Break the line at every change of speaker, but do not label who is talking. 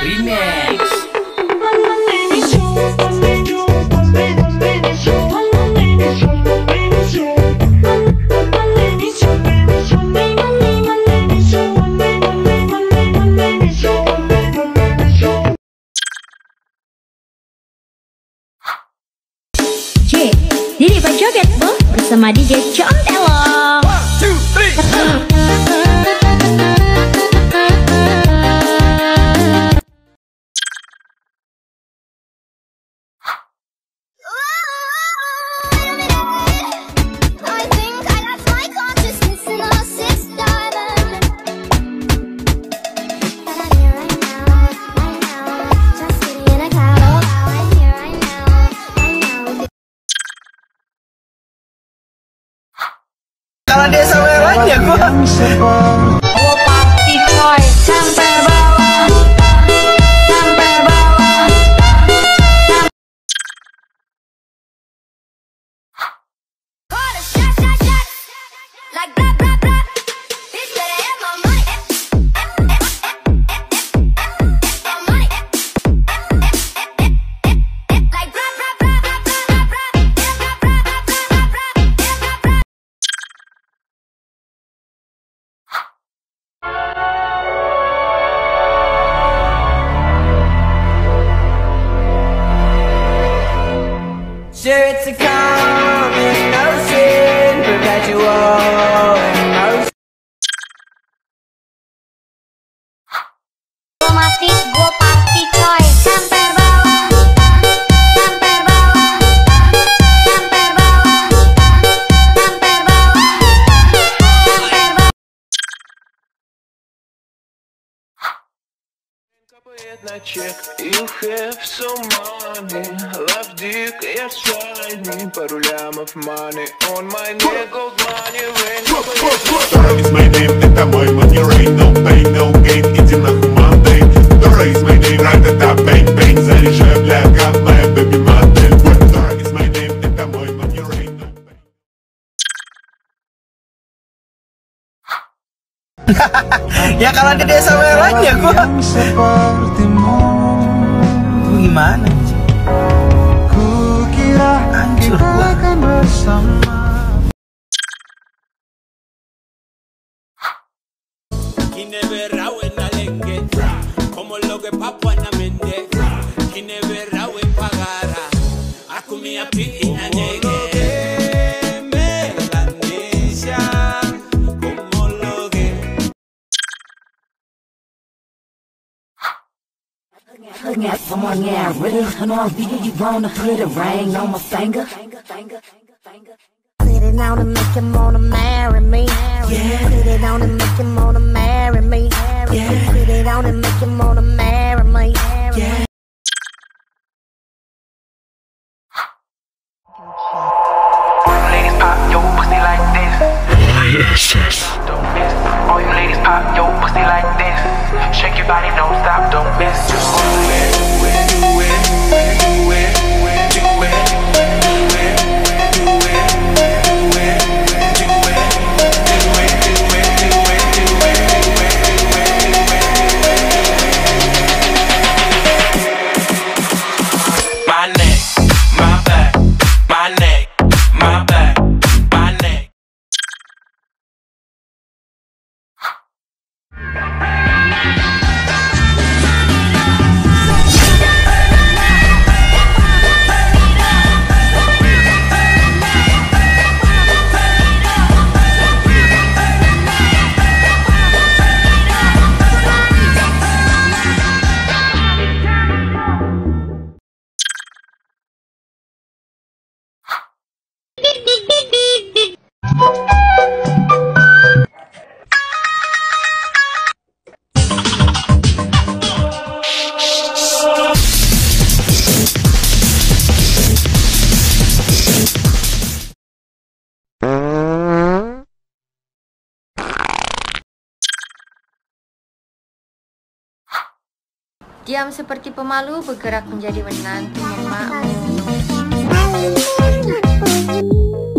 Remix.
Jadi berjoget bu bersama DJ Contelo. 1, 2, 3.
Kalau dia sama yang lain ya gua.
Oh pasti coy, sampai bawah, sampai bawah.
Sure, it's a common notion, perpetual emotion.
Otomotif gue pasti coy, sampai bawah, sampai bawah, sampai bawah, sampai bawah, sampai bawah.
На чек, you have some money. Love dick, yes, ride me. Пару лямов money on my neck, gold money, rain.
Dora is my name, это мой money, rain, no pain, no gain. Иди нахуй, Monday. Dora is my name, ра-та-та, bang, bang. Заряжай, бляга, моя baby модель. Dora is my name, это мой money, rain, no pain.
Ya kalau dia sama yang lain ya gua. Lu gimana? Hancur gua.
Ngạt from on nhà real and all video you wanna put a ring on my finger.
Put it on and make him wanna marry me.
Yeah.
Put it on and make him wanna marry me.
Yeah.
Put it on and make him wanna marry me.
Yeah.
All you ladies pop your pussy like this. Don't miss. All you ladies pop your pussy like this. Shake your body, don't stop, don't miss. Just do it, do it, do it, do it, do it, do it, do it, do it, do it, my neck, my back, my neck, my back, my neck.
Diam seperti pemalu, bergerak menjadi menantu yang makmur.